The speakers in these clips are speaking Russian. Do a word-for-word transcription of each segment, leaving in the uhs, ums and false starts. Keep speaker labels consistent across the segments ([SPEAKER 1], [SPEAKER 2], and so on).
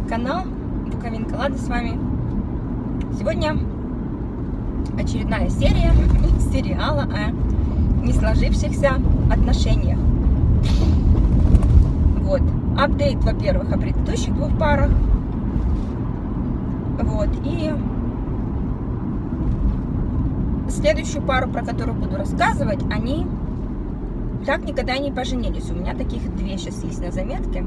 [SPEAKER 1] канал Буковинка Лада с вами. Сегодня очередная серия сериала о не сложившихся отношениях. Вот. Апдейт, во-первых, о предыдущих двух парах. Вот. И следующую пару, про которую буду рассказывать, они так никогда не поженились. У меня таких две сейчас есть на заметке.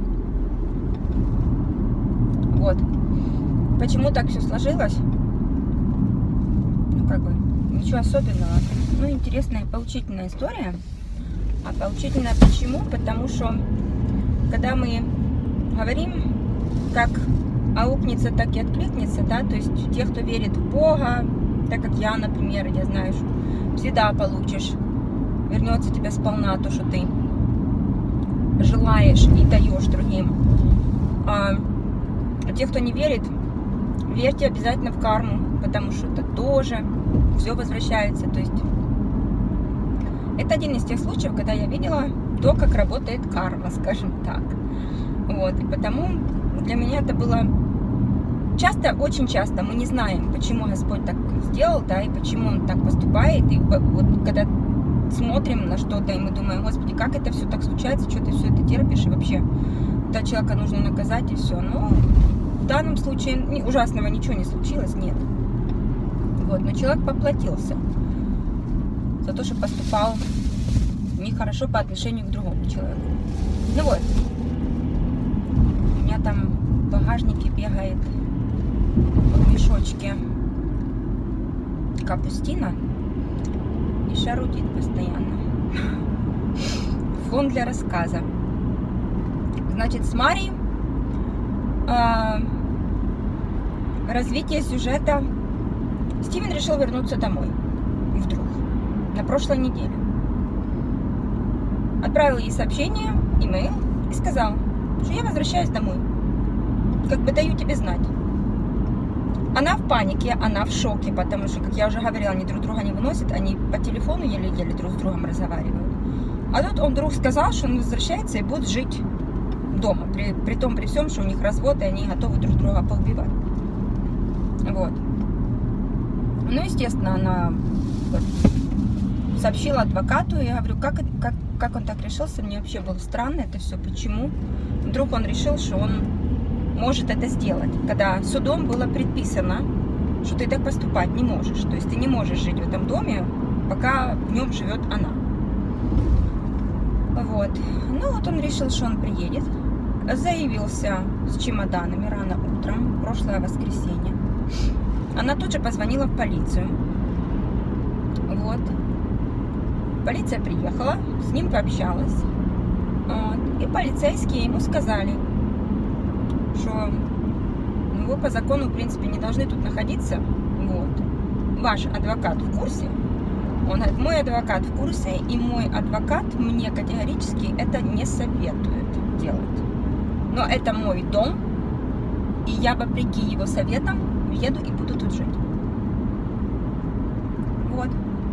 [SPEAKER 1] Вот. Почему так все сложилось? Ну, как бы, ничего особенного. Ну, интересная, поучительная история. А поучительная почему? Потому что, когда мы говорим, как аукнется, так и откликнется, да, то есть те, кто верит в Бога, так как я, например, я знаю, что всегда получишь, вернется тебе сполна то, что ты желаешь и даешь другим. А те, кто не верит, верьте обязательно в карму, потому что это тоже все возвращается. То есть это один из тех случаев, когда я видела то, как работает карма, скажем так. Вот, и потому для меня это было часто, очень часто мы не знаем, почему Господь так сделал, да, и почему Он так поступает. И вот когда смотрим на что-то, и мы думаем: Господи, как это все так случается, что ты все это терпишь, и вообще да, человека нужно наказать, и все. Но в данном случае ужасного ничего не случилось, нет. Вот, но человек поплатился за то, что поступал нехорошо по отношению к другому человеку. Ну вот, у меня там в багажнике бегает в мешочке капустина и шарудит постоянно. Фон для рассказа. Значит, с Марией э, развитие сюжета. Стивен решил вернуться домой вдруг на прошлой неделе. Отправил ей сообщение, имейл, и сказал, что я возвращаюсь домой. Как бы даю тебе знать. Она в панике, она в шоке, потому что, как я уже говорила, они друг друга не выносят, они по телефону еле-еле друг с другом разговаривают. А тут он вдруг сказал, что он возвращается и будет жить дома, при, при том, при всем, что у них развод, и они готовы друг друга поубивать. Вот. Ну, естественно, она вот сообщила адвокату, я говорю, как, как, как он так решился, мне вообще было странно это все, почему вдруг он решил, что он может это сделать, когда судом было предписано, что ты так поступать не можешь, то есть ты не можешь жить в этом доме, пока в нем живет она. Вот. Ну вот он решил, что он приедет, заявился с чемоданами рано утром, прошлое воскресенье. Она тут же позвонила в полицию. Вот. Полиция приехала, с ним пообщалась. Вот. И полицейские ему сказали, что ну, вы по закону, в принципе, не должны тут находиться. Вот. Ваш адвокат в курсе. Он говорит, мой адвокат в курсе, и мой адвокат мне категорически это не советует делать. Но это мой дом, и я, вопреки его советам, еду и буду тут жить. Вот.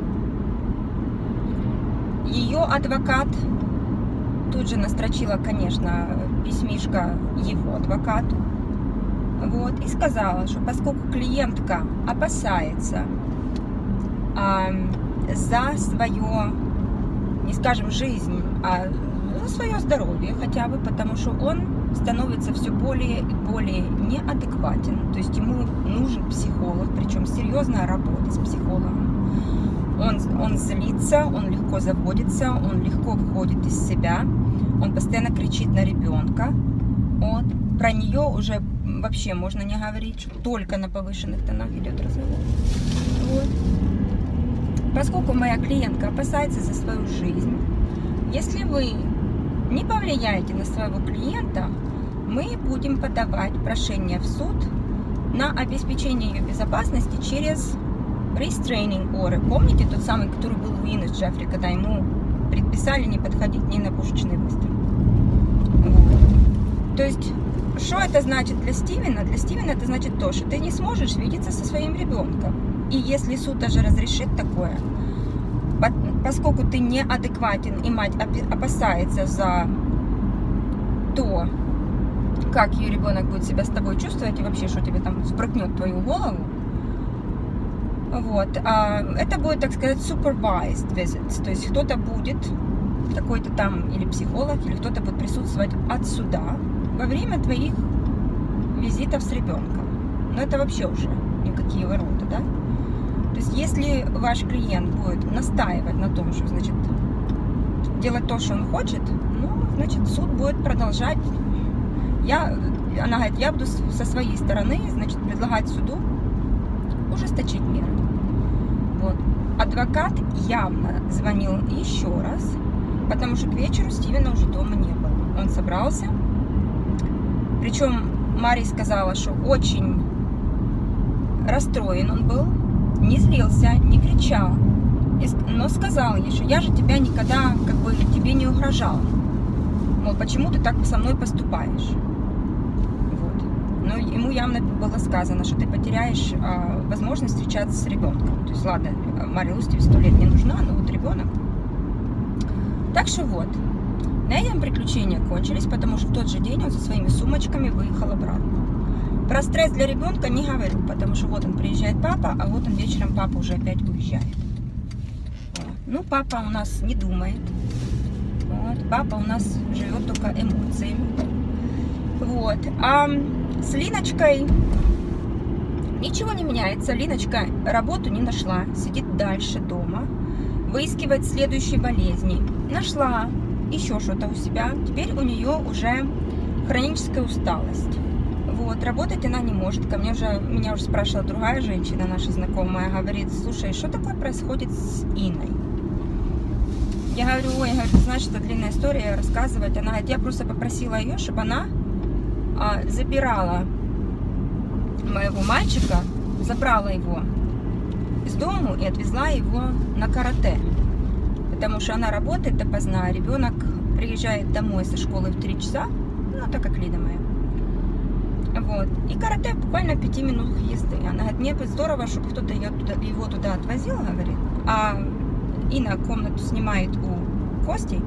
[SPEAKER 1] Ее адвокат тут же настрочила, конечно, письмишко его адвокату. Вот. И сказала, что поскольку клиентка опасается а, за свое, не скажем, жизнь, а за свое здоровье хотя бы, потому что он становится все более и более неадекватен. То есть ему нужен психолог, причем серьезная работа с психологом. Он, он злится, он легко заводится, он легко выходит из себя, он постоянно кричит на ребенка. Вот. Про нее уже вообще можно не говорить, что только на повышенных тонах идет разговор. Вот. Поскольку моя клиентка опасается за свою жизнь, если вы не повлияете на своего клиента, мы будем подавать прошение в суд на обеспечение ее безопасности через restraining order. Помните тот самый, который был у Ины с Джеффри, когда ему предписали не подходить ни на пушечный выстрел? Вот. То есть, что это значит для Стивена? Для Стивена это значит то, что ты не сможешь видеться со своим ребенком. И если суд даже разрешит такое, поскольку ты неадекватен и мать опасается за то, как ее ребенок будет себя с тобой чувствовать и вообще, что тебе там впрыгнет в твою голову. Вот. А это будет, так сказать, supervised visits, то есть кто-то будет, какой-то там или психолог, или кто-то будет присутствовать отсюда во время твоих визитов с ребенком. Но это вообще уже никакие ворота, да? То есть если ваш клиент будет настаивать на том, что, значит, делать то, что он хочет, ну, значит, суд будет продолжать. Я, она говорит, я буду со своей стороны, значит, предлагать суду ужесточить меры. Вот. Адвокат явно звонил еще раз, потому что к вечеру Стивена уже дома не было. Он собрался. Причем Мари сказала, что очень расстроен он был, не злился, не кричал, но сказал ей, что я же тебя никогда, как бы, тебе не угрожал. Мол, почему ты так со мной поступаешь? Вот. Но ему явно было сказано, что ты потеряешь а, возможность встречаться с ребенком. То есть, ладно, Мари Луз тебе сто лет не нужна, но вот ребенок. Так что вот, на этом приключения кончились, потому что в тот же день он со своими сумочками выехал обратно. Про стресс для ребенка не говорю, потому что вот он приезжает папа, а вот он вечером папа уже опять уезжает. Вот. Ну, папа у нас не думает. Вот. Папа у нас живет только эмоциями. Вот. А с Линочкой ничего не меняется. Линочка работу не нашла, сидит дальше дома, выискивает следующие болезни. Нашла еще что-то у себя. Теперь у нее уже хроническая усталость. Вот, работать она не может. Ко мне уже, меня уже спрашивала другая женщина, наша знакомая, говорит, слушай, что такое происходит с Иной? Я говорю, ой, я говорю, знаешь, это длинная история рассказывать. Она говорит, я просто попросила ее, чтобы она а, забирала моего мальчика, забрала его из дому и отвезла его на карате. Потому что она работает допоздна, а ребенок приезжает домой со школы в три часа, ну, так как Лида моя. Вот. И карате буквально в пяти минутах езды. Она говорит, мне бы здорово, чтобы кто-то его туда отвозил, говорит. А Инна комнату снимает у Кости.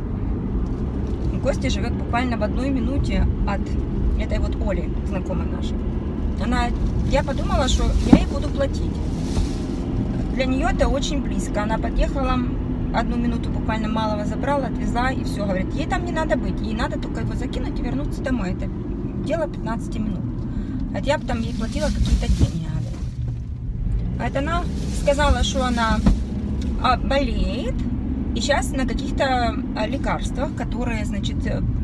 [SPEAKER 1] И Костя живет буквально в одной минуте от этой вот Оли, знакомой нашей. Она, я подумала, что я ей буду платить. Для нее это очень близко. Она подъехала, одну минуту буквально малого забрала, отвезла и все. Говорит, ей там не надо быть. Ей надо только его закинуть и вернуться домой. Это дело пятнадцати минут. А я бы там ей платила какие-то деньги. А это она сказала, что она а, болеет. И сейчас на каких-то а, лекарствах, которые, значит,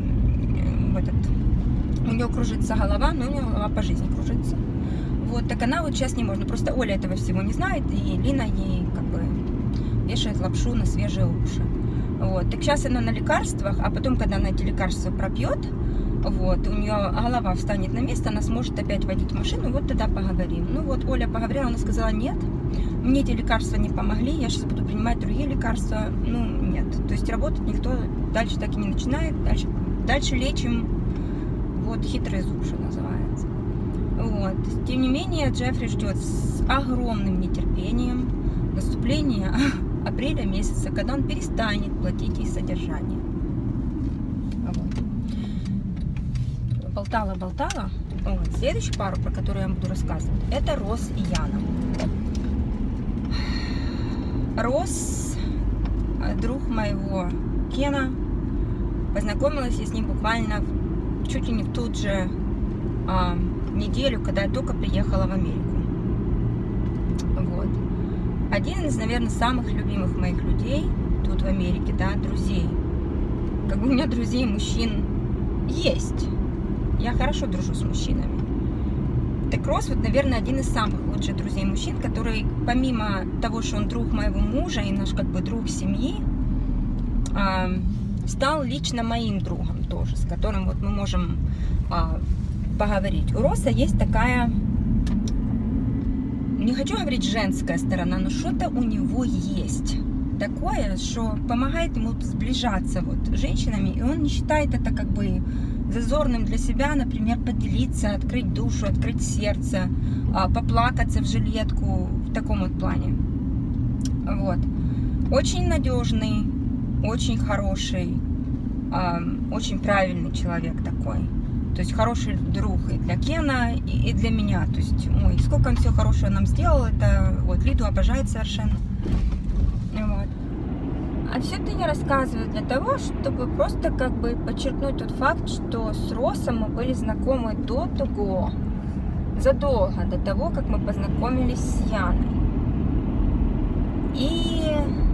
[SPEAKER 1] в этот, у нее кружится голова, но у нее голова по жизни кружится. Вот, так она вот сейчас не может. Просто Оля этого всего не знает, и Лина ей как бы вешает лапшу на свежие уши. Вот, так сейчас она на лекарствах, а потом, когда она эти лекарства пропьет, вот, у нее голова встанет на место, она сможет опять водить машину, вот тогда поговорим. Ну вот, Оля поговорила, она сказала, нет, мне эти лекарства не помогли, я сейчас буду принимать другие лекарства. Ну, нет. То есть работать никто дальше так и не начинает, дальше, дальше лечим, вот, хитрый зуб, что называется. Вот. Тем не менее, Джеффри ждет с огромным нетерпением наступления апреля месяца, когда он перестанет платить ей содержание. Болтала-болтала. Вот. Следующую пару, про которую я буду рассказывать, это Росс и Яна. Росс, друг моего Кена, познакомилась я с ним буквально чуть ли не в ту же а, неделю, когда я только приехала в Америку. Вот. Один из, наверное, самых любимых моих людей тут в Америке, да, друзей. Как бы у меня друзей мужчин есть. Я хорошо дружу с мужчинами. Так Росс, вот, наверное, один из самых лучших друзей мужчин, который, помимо того, что он друг моего мужа и наш, как бы, друг семьи, э, стал лично моим другом тоже, с которым вот мы можем э, поговорить. У Росса есть такая, не хочу говорить женская сторона, но что-то у него есть такое, что помогает ему сближаться вот с женщинами, и он не считает это как бы зазорным для себя, например, поделиться, открыть душу, открыть сердце, поплакаться в жилетку, в таком вот плане. Вот. Очень надежный, очень хороший, очень правильный человек такой. То есть хороший друг и для Кена, и для меня. То есть, ой, сколько он все хорошего нам сделал. Это вот Лиду обожает совершенно. Вот. А все это я рассказываю для того, чтобы просто как бы подчеркнуть тот факт, что с Росом мы были знакомы до того, задолго до того, как мы познакомились с Яной. И,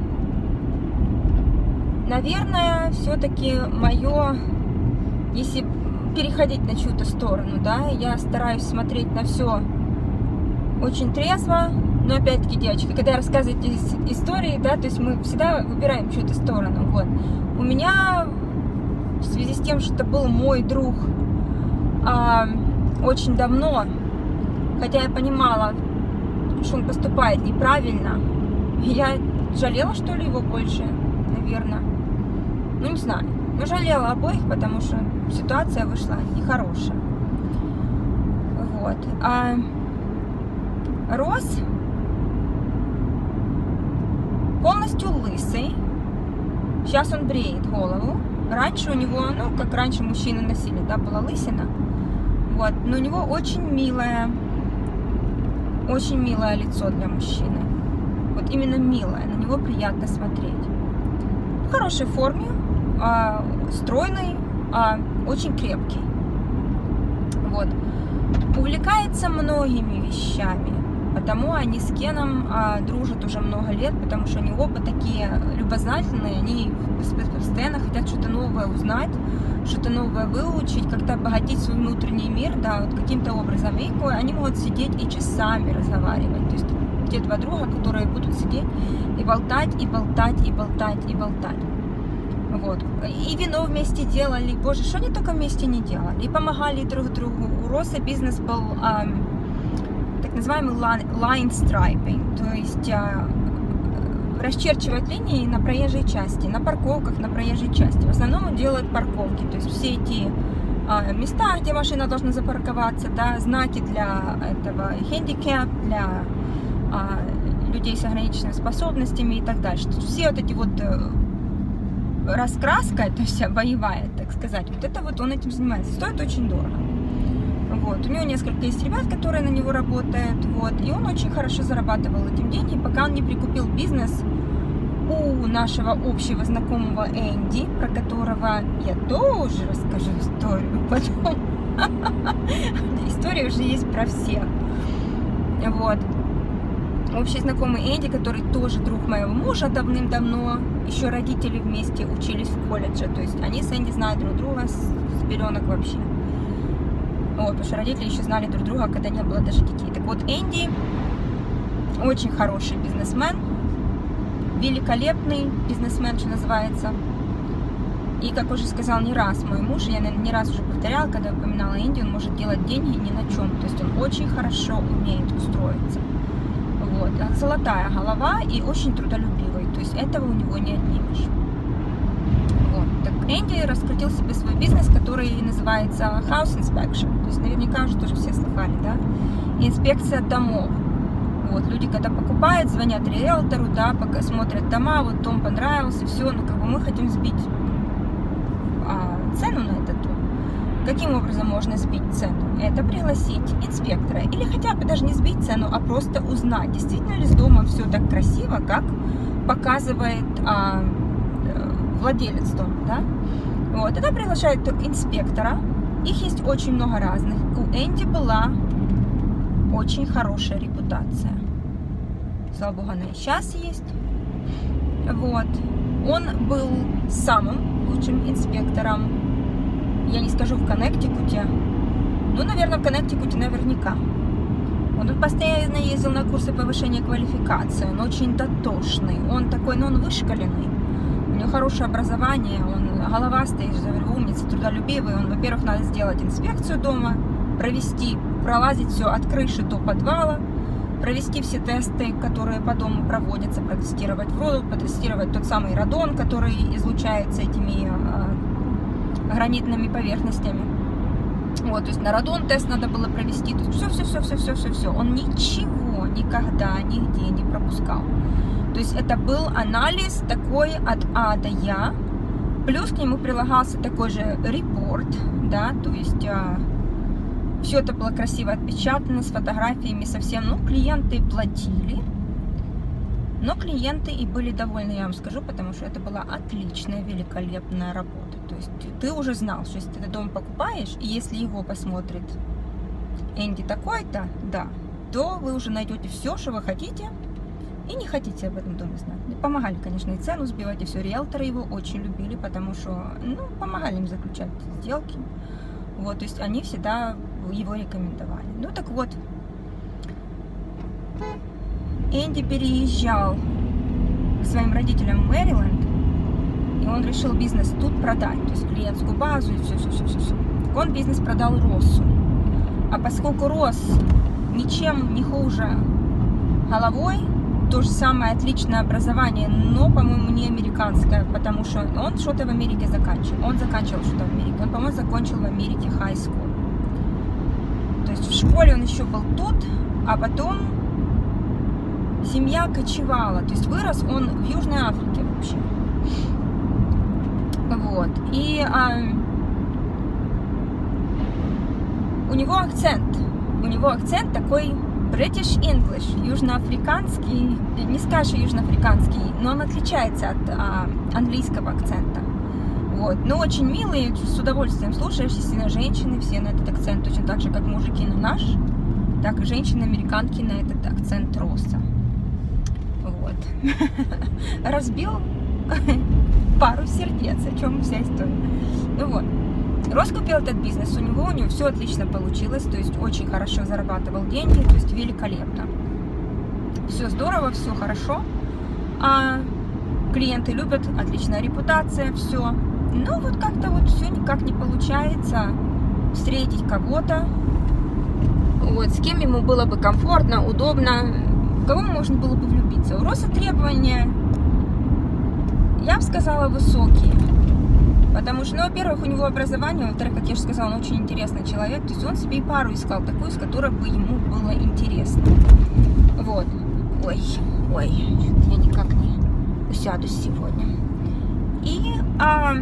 [SPEAKER 1] наверное, все-таки мое, если переходить на чью-то сторону, да, я стараюсь смотреть на все очень трезво. Но опять-таки, девочки, когда я рассказываю эти истории, да, то есть мы всегда выбираем чью-то сторону. Вот. У меня в связи с тем, что это был мой друг а, очень давно, хотя я понимала, что он поступает неправильно, я жалела, что ли, его больше, наверное. Ну, не знаю. Но жалела обоих, потому что ситуация вышла нехорошая. Вот. А Рос полностью лысый. Сейчас он бреет голову. Раньше у него, ну, как раньше мужчины носили, да, была лысина. Вот. Но у него очень милое, очень милое лицо для мужчины. Вот именно милое. На него приятно смотреть. В хорошей форме, а, стройный, а, очень крепкий. Вот. Увлекается многими вещами. Потому они с Кеном а, дружат уже много лет, потому что они оба такие любознательные, они постоянно хотят что-то новое узнать, что-то новое выучить, как-то обогатить свой внутренний мир, да, вот каким-то образом. И они могут сидеть и часами разговаривать. То есть те два друга, которые будут сидеть и болтать, и болтать, и болтать, и болтать. Вот. И вино вместе делали. Боже, что они только вместе не делали. И помогали друг другу. У Роса бизнес был... А, так называемый line striping, то есть а, расчерчивать линии на проезжей части, на парковках на проезжей части. В основном он делает парковки, то есть все эти а, места, где машина должна запарковаться, да, знаки для этого handicap, для а, людей с ограниченными способностями и так дальше. То есть все вот эти вот раскраска, это вся боевая, так сказать, вот это вот он этим занимается. Стоит очень дорого. Вот. У него несколько есть ребят, которые на него работают, вот, и он очень хорошо зарабатывал этим деньги, пока он не прикупил бизнес у нашего общего знакомого Энди, про которого я тоже расскажу историю потом. История уже есть про всех. Вот. Общий знакомый Энди, который тоже друг моего мужа давным-давно, еще родители вместе учились в колледже, то есть они с Энди знают друг друга с, с пеленок вообще. Вот, потому что родители еще знали друг друга, когда не было даже детей. Так вот, Энди очень хороший бизнесмен, великолепный бизнесмен, что называется. И, как уже сказал не раз мой муж, я не раз уже повторяла, когда я упоминала Энди, он может делать деньги ни на чем. То есть он очень хорошо умеет устроиться. Вот. Золотая голова и очень трудолюбивый. То есть этого у него не отнимешь. Энди раскрутил себе свой бизнес, который называется House Inspection. То есть наверняка уже тоже все слыхали, да? Инспекция домов. Вот, люди, когда покупают, звонят риэлтору, да, пока смотрят дома, вот дом понравился, все, ну как бы мы хотим сбить а, цену на этот дом. Каким образом можно сбить цену? Это пригласить инспектора. Или хотя бы даже не сбить цену, а просто узнать, действительно ли с домом все так красиво, как показывает а, владелец дома, да? Вот, тогда приглашают инспектора. Их есть очень много разных. У Энди была очень хорошая репутация. Слава богу, она и сейчас есть. Вот. Он был самым лучшим инспектором, я не скажу в Коннектикуте, ну, наверное, в Коннектикуте наверняка. Он тут постоянно ездил на курсы повышения квалификации. Он очень дотошный. Он такой, ну, он вышкаленный. У него хорошее образование, он головастый, умница, трудолюбивый. Он, во-первых, надо сделать инспекцию дома, провести, пролазить все от крыши до подвала, провести все тесты, которые по дому проводятся, протестировать воду, протестировать тот самый радон, который излучается этими э, гранитными поверхностями. Вот, то есть на радон тест надо было провести. То есть все, все, все, все, все, все, все. Он ничего никогда нигде не пропускал. То есть это был анализ такой от А до Я. Плюс к нему прилагался такой же репорт, да, то есть а, все это было красиво отпечатано, с фотографиями совсем, ну, клиенты платили, но клиенты и были довольны, я вам скажу, потому что это была отличная, великолепная работа, то есть ты уже знал, что если ты этот дом покупаешь, и если его посмотрит Энди такой-то, да, то вы уже найдете все, что вы хотите, и не хотите об этом доме знать. Помогали, конечно, и цену сбивать, и все. Риэлторы его очень любили, потому что, ну, помогали им заключать сделки. Вот, то есть они всегда его рекомендовали. Ну, так вот, Энди переезжал к своим родителям в Мэриленд, и он решил бизнес тут продать, то есть клиентскую базу и все-все-все-все. Он бизнес продал Россу. А поскольку Росс ничем не хуже головой, то же самое отличное образование, но, по-моему, не американское, потому что он что-то в Америке заканчивал. Он заканчивал что-то в Америке. Он, по-моему, закончил в Америке high school. То есть в школе он еще был тут, а потом семья кочевала. То есть вырос он в Южной Африке вообще. Вот. И а, у него акцент. У него акцент такой British English, южноафриканский, не скажешь южноафриканский, но он отличается от а, английского акцента. Вот. Но очень милый, с удовольствием слушаешь, естественно, женщины все на этот акцент, точно так же, как мужики на наш, так и женщины-американки на этот акцент Росса. Вот. Разбил пару сердец, о чем вся история. Ну вот. Росс купил этот бизнес, у него, у него все отлично получилось, то есть очень хорошо зарабатывал деньги, то есть великолепно. Все здорово, все хорошо, а клиенты любят, отличная репутация, все. Но вот как-то вот все никак не получается встретить кого-то, вот, с кем ему было бы комфортно, удобно, в кого можно было бы влюбиться. У Росса требования, я бы сказала, высокие. Потому что, ну, во-первых, у него образование, во-вторых, как я же сказала, он очень интересный человек, то есть он себе и пару искал такую, с которой бы ему было интересно. Вот. Ой, ой, я никак не усяду сегодня. И а,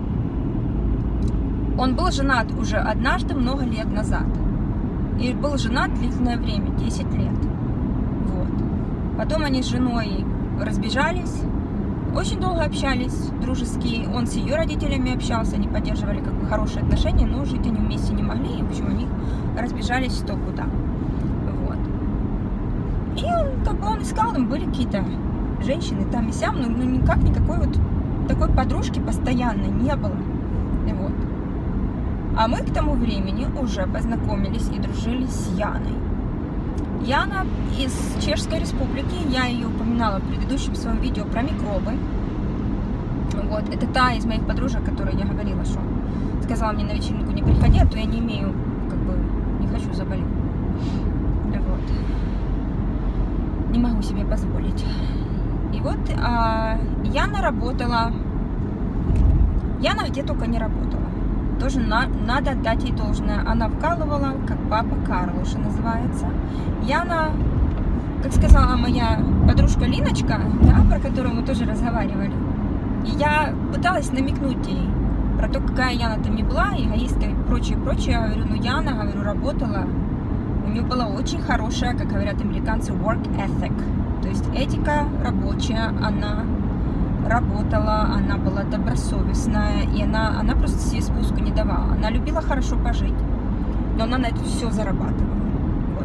[SPEAKER 1] он был женат уже однажды много лет назад. И был женат длительное время, десять лет. Вот. Потом они с женой разбежались. Очень долго общались, дружеские. Он с ее родителями общался, они поддерживали как бы хорошие отношения, но жить они вместе не могли, и в общем они разбежались кто куда. Вот. И он, как бы он искал, там были какие-то женщины там и сям, но ну, никак никакой вот такой подружки постоянной не было. Вот. А мы к тому времени уже познакомились и дружили с Яной. Яна из Чешской Республики, я ее упоминала в предыдущем своем видео про микробы. Вот, это та из моих подружек, которой я говорила, что сказала мне на вечеринку не приходи, а то я не имею, как бы, не хочу заболеть. Вот. Не могу себе позволить. И вот а, Яна работала, Яна где только не работала. Тоже на, надо отдать ей должное. Она вкалывала, как папа Карлуша называется. Яна, как сказала моя подружка Линочка, да, про которую мы тоже разговаривали, и я пыталась намекнуть ей про то, какая Яна там не была, эгоистка и прочее, прочее. Я говорю, ну Яна, говорю, работала. У нее была очень хорошая, как говорят американцы, work ethic. То есть этика рабочая, она работала, она была добросовестная, и она, она просто себе спуску не давала. Она любила хорошо пожить, но она на это все зарабатывала. Вот.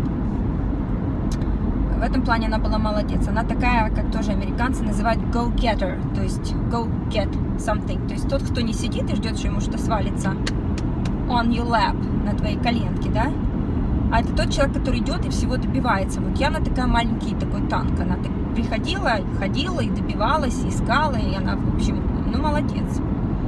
[SPEAKER 1] В этом плане она была молодец. Она такая, как тоже американцы называют go-getter, то есть go get something. То есть тот, кто не сидит и ждет, что ему что-то свалится on your lap, на твоей коленке, да? А это тот человек, который идет и всего добивается. Вот Яна такая маленький такой танк. Она так приходила, ходила и добивалась, и искала, и она, в общем, ну, молодец.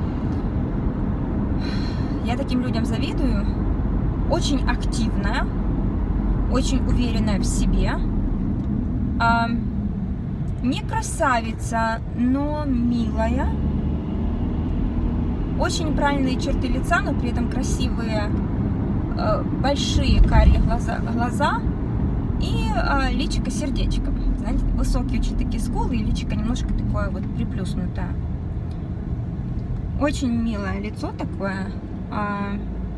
[SPEAKER 1] Я таким людям завидую. Очень активная, очень уверенная в себе. А, не красавица, но милая. Очень правильные черты лица, но при этом красивые, большие карие глаза, глаза и а, личико сердечком. Знаете, высокие очень такие скулы и личико немножко такое вот приплюснутое. Очень милое лицо такое. А,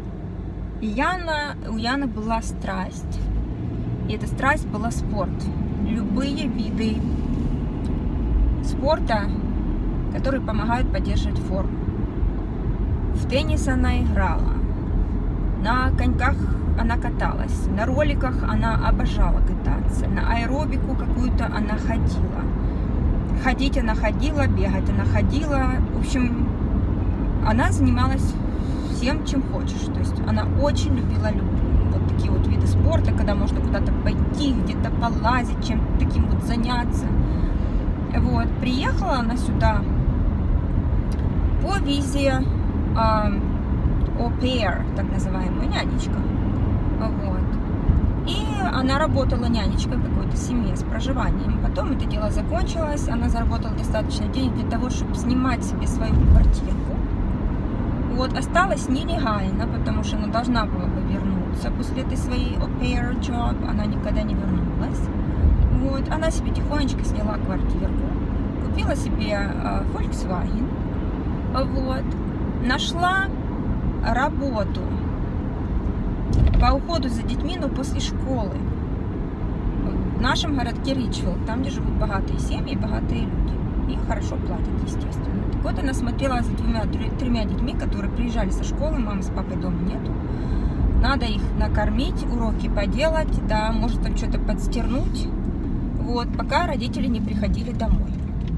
[SPEAKER 1] И Яна, у Яны была страсть, и эта страсть была спорт. Любые виды спорта, которые помогают поддерживать форму. В теннис она играла, на коньках она каталась, на роликах она обожала кататься, на аэробику какую-то она ходила. Ходить она ходила, бегать она ходила. В общем, она занималась всем, чем хочешь. То есть она очень любила вот такие вот виды спорта, когда можно куда-то пойти, где-то полазить, чем-то таким вот заняться. Вот. Приехала она сюда по визе au pair, так называемую, нянечка. Вот. И она работала нянечкой в какой-то семье с проживанием. Потом это дело закончилось, она заработала достаточно денег для того, чтобы снимать себе свою квартирку. Вот, осталась нелегально, потому что она должна была бы вернуться после этой своей au pair job, она никогда не вернулась. Вот, она себе тихонечко сняла квартирку, купила себе э, Volkswagen, вот, нашла работу по уходу за детьми, но после школы в нашем городке Ричфилд, там, где живут богатые семьи, богатые люди, и хорошо платят, естественно. Так вот, она смотрела за двумя, тремя детьми, которые приезжали со школы, мамы с папой дома нету, надо их накормить, уроки поделать, да, может там что-то подстернуть, вот, пока родители не приходили домой.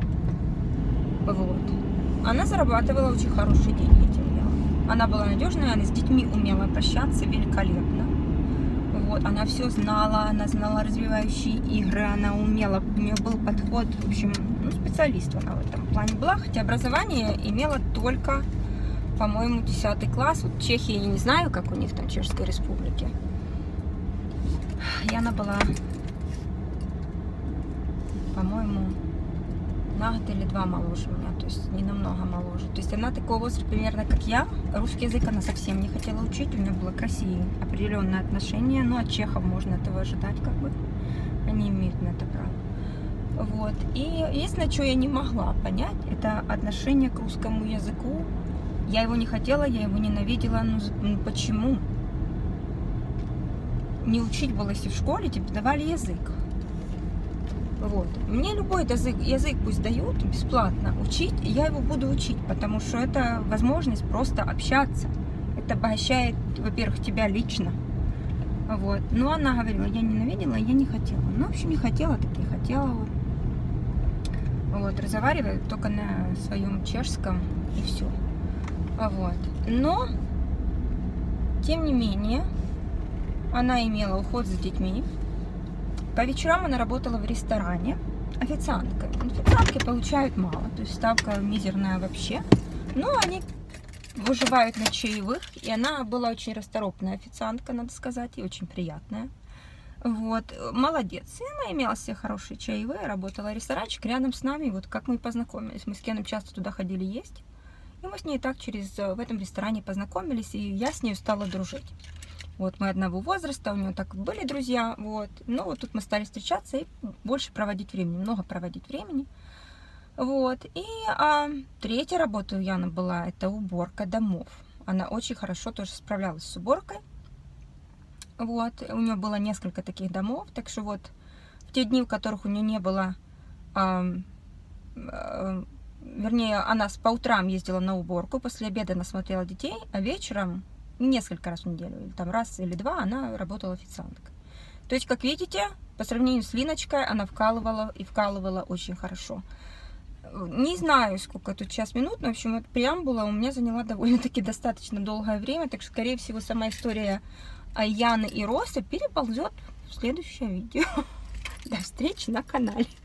[SPEAKER 1] Вот. Она зарабатывала очень хорошие деньги этим делом. Она была надежная, она с детьми умела обращаться великолепно. Вот, она все знала, она знала развивающие игры, она умела, у нее был подход, в общем, ну, специалист она в этом плане была, хотя образование имела только, по-моему, десятый класс. Вот Чехия, я не знаю, как у них там, Чешской Республике. И она была, по-моему, на год или два моложе меня, то есть не намного моложе. То есть она такого возраста примерно как я. Русский язык она совсем не хотела учить, у меня было к России определенное отношение, но от чехов можно этого ожидать, как бы. Они имеют на это право. Вот. И единственное, что я не могла понять, это отношение к русскому языку. Я его не хотела, я его ненавидела. Ну почему? Не учить было, если в школе тебе давали язык. Вот. Мне любой язык, язык пусть дают бесплатно учить, и я его буду учить, потому что это возможность просто общаться. Это обогащает, во-первых, тебя лично. Вот. Но она говорила, я ненавидела, я не хотела. Ну, в общем, не хотела, так не хотела. Вот. Вот. Разговариваю только на своем чешском, и все. Вот. Но, тем не менее, она имела уход за детьми. По вечерам она работала в ресторане официанткой. Официантки получают мало, то есть ставка мизерная вообще. Но они выживают на чаевых, и она была очень расторопная официантка, надо сказать, и очень приятная. Вот, молодец. И она имела все хорошие чаевые, работала ресторанчик рядом с нами, вот как мы и познакомились. Мы с Кеном часто туда ходили есть, и мы с ней так через, в этом ресторане познакомились, и я с ней стала дружить. Вот, мы одного возраста, у нее так были друзья, вот. Но вот тут мы стали встречаться и больше проводить времени, много проводить времени. Вот, и а, третья работа у Яны была, это уборка домов. Она очень хорошо тоже справлялась с уборкой. Вот, у нее было несколько таких домов, так что вот в те дни, в которых у нее не было, а, а, вернее, она по утрам ездила на уборку, после обеда она смотрела детей, а вечером несколько раз в неделю, или там раз или два, она работала официанткой. То есть, как видите, по сравнению с Линочкой, она вкалывала и вкалывала очень хорошо. Не знаю, сколько тут час минут, но, в общем, эта преамбула у меня заняла довольно-таки достаточно долгое время, так что, скорее всего, сама история Яны и Росы переползет в следующее видео. До встречи на канале.